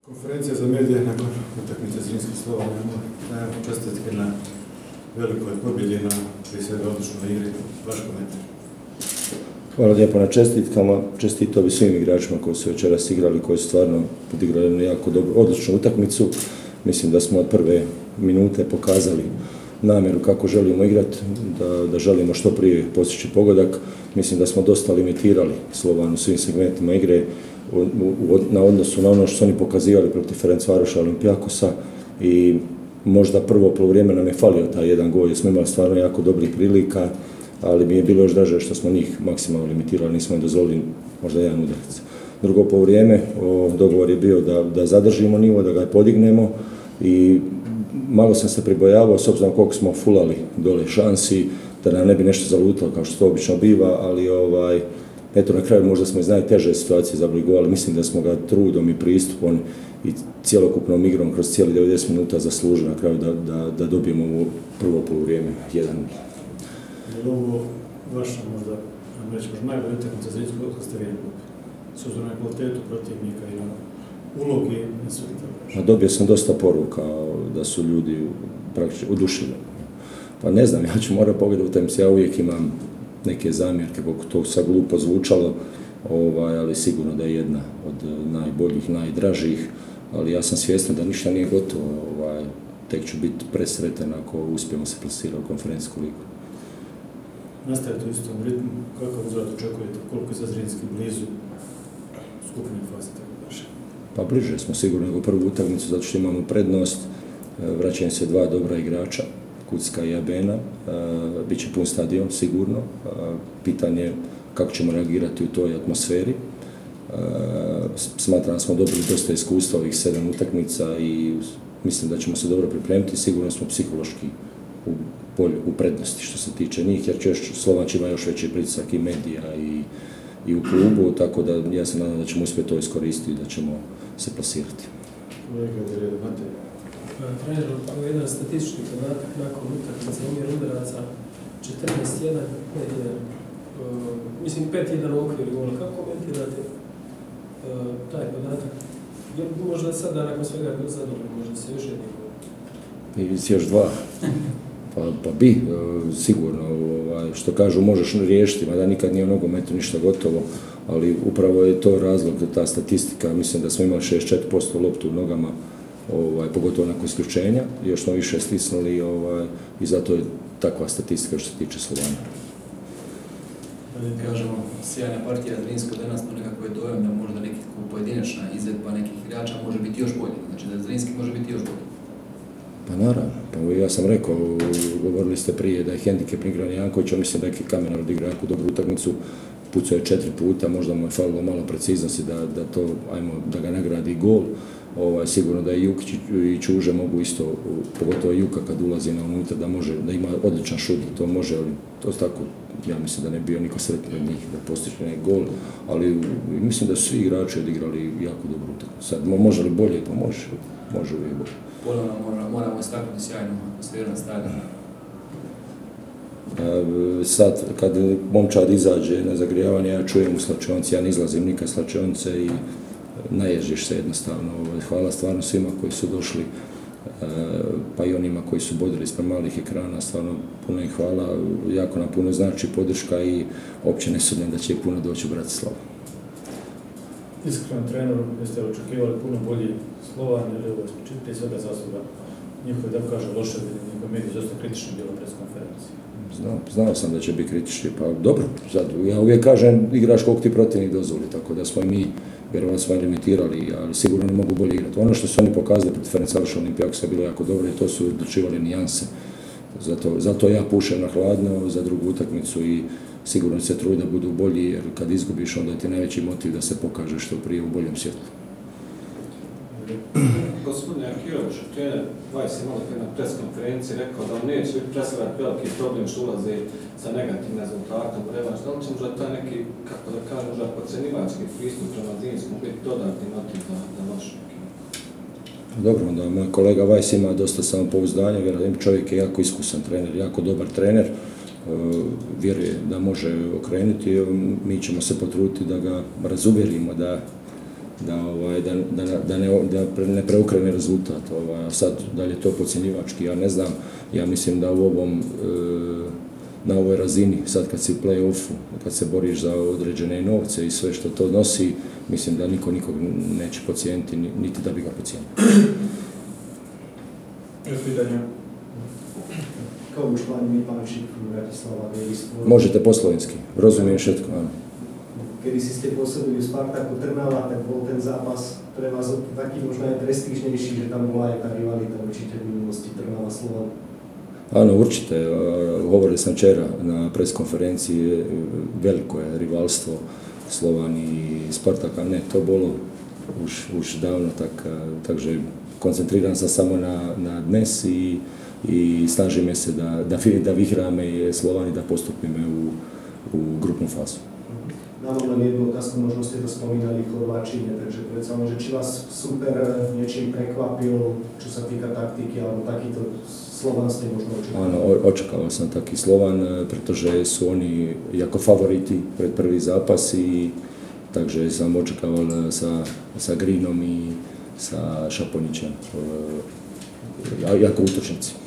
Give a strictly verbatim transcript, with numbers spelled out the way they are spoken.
Konferencija za medije nakon utakmice Zrinski Slovan daje čestitke na velikoj pobjedi, na prije svega odličnoj igri. Vaš komentar. Hvala lijepo na čestitkama. Čestitao bi svim igračima koji su večeras igrali, koji su stvarno odigrali jednu jako dobru, odličnu utakmicu. Mislim da smo od prve minute pokazali namjeru kako želimo igrati, da, da želimo što prije postići pogodak. Mislim da smo dosta limitirali Slovan u svim segmentima igre u, u, na odnosu na ono što su oni pokazivali protiv Ferencvaroša Olimpijakosa i možda prvo polovrijeme nam je falio taj jedan gol jer smo imali stvarno jako dobrih prilika, ali mi je bilo još draže što smo njih maksimalno limitirali, nismo im dozvolili možda jedan udarac. Drugo polovrijeme, dogovor je bio da, da zadržimo nivo, da ga podignemo i malo sam se pribojavao s obzirom koliko smo fulali dole šansi, da nam ne bi nešto zalutalo kao što to obično biva, ali ovaj, eto na kraju možda smo iz najteže situacije zabili gol, ali mislim da smo ga trudom i pristupom i cjelokupnom igrom kroz cijeli devedeset minuta zaslužili na kraju da, da, da dobijemo ovo prvo poluvrijeme jedan. Je li ovo vaša možda, vam reći, možda najbolja utakmica za Zrinsku kad ste vidjeli s obzirom na kvalitetu protivnika i na ulogi na sve tako? Dobio sam dosta poruka da su ljudi praktično odušili. Pa ne znam, ja ću morati pogledati u utakmici, ja uvijek imam neke zamjerke, koliko to sad glupo zvučalo, ovaj, ali sigurno da je jedna od najboljih, najdražih, ali ja sam svjestan da ništa nije gotovo, ovaj, tek ću biti presretan ako uspijemo se plasirati u konferencijsku ligu. Nastavite u istom ritmu, kako uzrat očekujete, koliko je za Zrinski blizu skupne faze tako vaše? Pa bliže smo sigurno nego prvu utakmicu, zato što imamo prednost, vraćaju se dva dobra igrača, Kucka i Abena, bit će pun stadion sigurno, pitanje kako ćemo reagirati u toj atmosferi. Smatram da smo dobili dosta iskustva ovih sedam utakmica i mislim da ćemo se dobro pripremiti, sigurno smo psihološki u, bolju, u prednosti što se tiče njih, jer će još, Slovan će ima još veći pritisak i medija i, i u klubu, tako da ja se nadam da ćemo uspjeti to iskoristiti i da ćemo se plasirati. Trener, jedan statistički podatak nakon utakmice omjer udaraca četrnaest jedan, pet jedan. Mislim pet jedan u okviru gola. Kako komentirate uh, taj podatak? Je možda sada nakon svega bio zadovoljno, možda se još jedni? I još dva. Pa, pa bi, sigurno, ovaj, što kažu možeš riješiti, mada nikad nije u nogometu ništa gotovo, ali upravo je to razlog da ta statistika, mislim da smo imali šezdeset četiri posto loptu u nogama, ovaj, pogotovo nakon isključenja, još smo više stisnuli ovaj, i zato je takva statistika što se tiče Slovana. Kažemo, sjajna partija Zrinskog danas, no nekako je dojam da možda neki pojedinačna izvedba nekih igrača može biti još bolje, znači da Zrinski može biti još bolje. Pa naravno, pa ja sam rekao, govorili ste prije da je hendikep Igran Janković, on mislim da je Kamenar odigrao jako dobru utakmicu, pucao je četiri puta, možda mu je falilo malo preciznosti da, da, to, ajmo, da ga nagradi gol. Ovaj, sigurno da i Jukić i Čuže mogu isto, pogotovo Juka kad ulazi na unutra, da može, da ima odličan šut, to može, ali to tako, ja mislim da ne bio niko sretni od njih da postiže gol, ali mislim da su svi igrači odigrali jako dobro utakmicu. Sad, može li bolje? Pa može, može uvijek bolje. Ponovno moramo, moramo istaknuti sjajnu atmosferu na stadionu. Sad, kad momčad izađe na zagrijavanje, ja čujem u slačionici, ja ne izlazim nikad slačionice i naježiš se jednostavno. Hvala stvarno svima koji su došli, pa i onima koji su bodili ispred malih ekrana, stvarno puno im hvala, jako nam puno znači podrška i uopće ne sumnjam da će puno doći u Bratislavu. Iskreno treneru, jeste očekivali puno bolji Slovan, jer je ovo prije svega zasluga njihove, da kaže, loše, njihove medije dosta kritični bilo pres konferenciji. Znao, znao sam da će biti kritični, pa dobro, sad, ja uvijek kažem igraš koliko ti protivnik dozvoli, tako da smo i mi vjerovatno smo limitirali, ali sigurno ne mogu bolje igrati. Ono što su oni pokazali protiv Ferencvaroša Olimpijakosa bilo jako dobro i to su odlučivali nijanse. Zato, zato ja pušem na hladno za drugu utakmicu i sigurno se trudi da budu bolji, jer kad izgubiš onda ti najveći motiv da se pokaže što prije u boljem svjetlu. Gospodine Akirović, trener Vajs je malo na pres konferenciji rekao da on neće predstavljati veliki problem što ulaze sa negativnim rezultatom u revanš. Da li će možda taj neki, kako da kažem, možda podcjenjivački pristup prema Zrinskom biti dodatni motiv za, za vašu ekipu? Dobro, onda moj kolega Vajs ima dosta samopouzdanja, vjerujem, čovjek je jako iskusan trener, jako dobar trener, vjeruje da može okrenuti, mi ćemo se potruditi da ga razuvjerimo da da, ovaj, da, da, da, ne, da ne preokrene rezultat. Ovaj, sad, da li je to podcjenjivački, ja ne znam. Ja mislim da u ovom, na ovoj razini, sad kad si u play-offu, kad se boriš za određene novce i sve što to nosi, mislim da niko nikog neće podcijeniti, niti da bi ga podcijenio. Još pitanja? Kao už pani Pančík Bratislava Dejstvo. Možete po slovenski, rozumijem všetko, áno. Kedy si ste pôsobili v Spartaku Trnava, tak bol ten zápas pre vás taký možno aj prestížnejší, že tam bola aj tá rivalita určite v minulosti Trnava Slovan. Áno, určite. Hovorili sam včera na preskonferenciji, veliko je rivalstvo Slovan i Spartaka. Ne, to bolo už, už davno, tak, takže koncentriram sam samo na, na dnes i, i snažíme se da, da, da vyhráme i Slovan i da postupíme u, u grupnú fázu. Mám len jednu otázku, možno ste to spomínali v Chorváčine, takže predsa že či vás super niečím prekvapil, čo sa týka taktiky, alebo takýto Slovan ste možno očakávali? Áno, očakával som taký Slovan, pretože sú oni ako favoriti pred prvý zápas i takže som očakával sa, sa Greenom i sa Šaponičem ako útočníci.